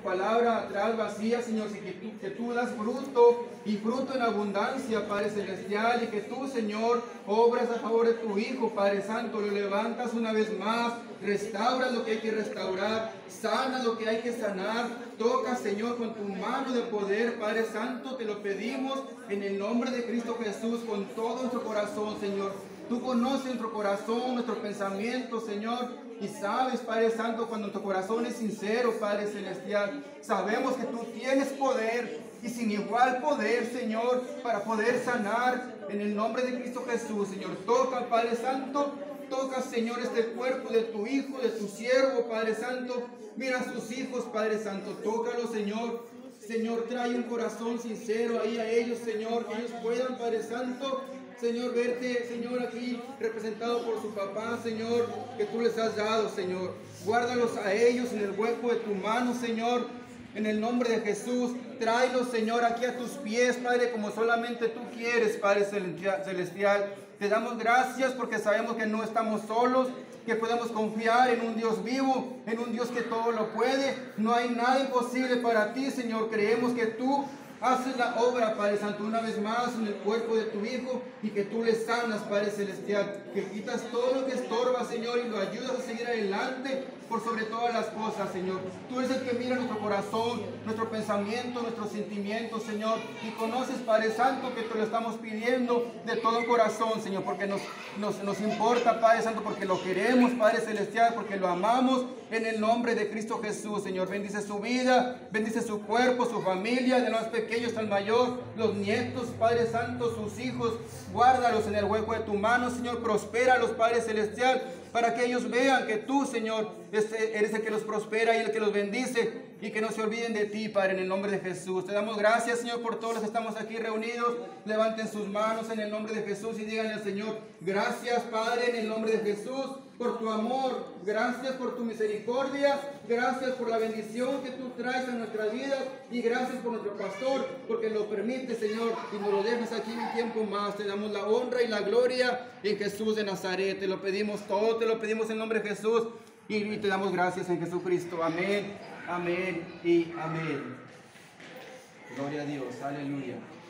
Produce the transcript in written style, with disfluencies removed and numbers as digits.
palabra atrás vacía, Señor, y que tú das fruto y fruto en abundancia, Padre Celestial, y que tú, Señor, obras a favor de tu Hijo, Padre Santo, lo levantas una vez más, restauras lo que hay que restaurar, sana lo que hay que sanar, toca, Señor, con tu mano de poder, Padre Santo, te lo pedimos en el nombre de Cristo Jesús, con todo nuestro corazón, Señor. Tú conoces nuestro corazón, nuestro pensamiento, Señor, y sabes, Padre Santo, cuando nuestro corazón es sincero, Padre Celestial, sabemos que tú tienes poder y sin igual poder, Señor, para poder sanar en el nombre de Cristo Jesús, Señor. Toca, Padre Santo, toca, Señor, este cuerpo de tu Hijo, de tu siervo, Padre Santo. Mira a sus hijos, Padre Santo, tócalo, Señor. Señor, trae un corazón sincero ahí a ellos, Señor, que ellos puedan, Padre Santo, Señor, verte, Señor, aquí representado por su papá, Señor, que tú les has dado, Señor. Guárdalos a ellos en el hueco de tu mano, Señor, en el nombre de Jesús. Tráelos, Señor, aquí a tus pies, Padre, como solamente tú quieres, Padre Celestial. Te damos gracias porque sabemos que no estamos solos, que podemos confiar en un Dios vivo, en un Dios que todo lo puede. No hay nada imposible para ti, Señor. Creemos que tú haces la obra, Padre Santo, una vez más en el cuerpo de tu Hijo y que tú le sanas, Padre Celestial, que quitas todo lo que estorba, Señor, y lo ayudas a seguir adelante por sobre todas las cosas, Señor. Tú eres el que mira nuestro corazón, nuestro pensamiento, nuestros sentimientos, Señor, y conoces, Padre Santo, que te lo estamos pidiendo de todo corazón, Señor, porque nos importa, Padre Santo, porque lo queremos, Padre Celestial, porque lo amamos en el nombre de Cristo Jesús, Señor. Bendice su vida, bendice su cuerpo, su familia, de los más pequeños hasta el mayor, los nietos, Padre Santo, sus hijos, guárdalos en el hueco de tu mano, Señor. Prospéralos, Padre Celestial, para que ellos vean que tú, Señor, eres el que los prospera y el que los bendice, y que no se olviden de ti, Padre, en el nombre de Jesús. Te damos gracias, Señor, por todos los que estamos aquí reunidos. Levanten sus manos en el nombre de Jesús y díganle al Señor: gracias, Padre, en el nombre de Jesús, por tu amor, gracias por tu misericordia, gracias por la bendición que tú traes a nuestras vidas, y gracias por nuestro pastor, porque lo permite, Señor, y nos lo dejas aquí un tiempo más. Te damos la honra y la gloria en Jesús de Nazaret. Te lo pedimos todo, te lo pedimos en nombre de Jesús, y te damos gracias en Jesucristo. Amén, amén y amén. Gloria a Dios, aleluya.